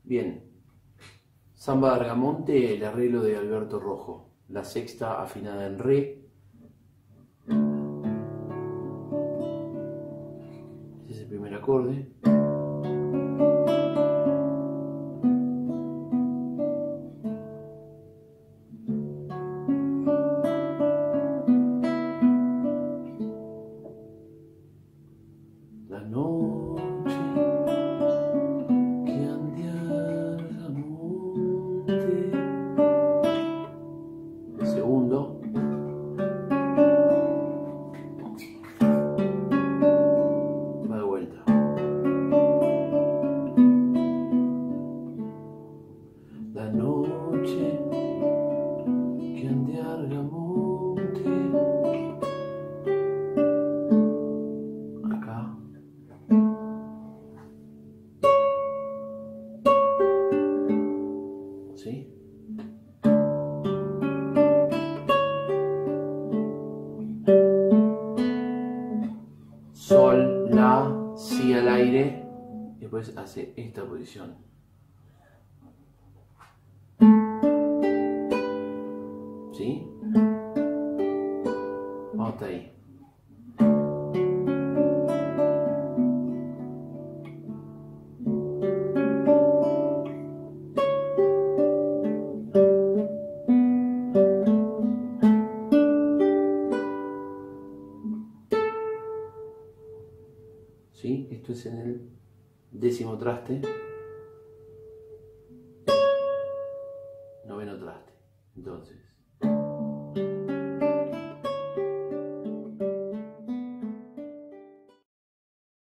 Bien, Samba de Argamonte, el arreglo de Alberto Rojo, la sexta afinada en re. Ese es el primer acorde. La noche que ande a Argamonte. El segundo. Va de vuelta. La noche que ande a Argamonte. Acá. ¿Sí? Sol, la, si al aire, y después hace esta posición. ¿Sí? Vamos hasta ahí. ¿Sí? Esto es en el 10º traste, 9º traste. Entonces,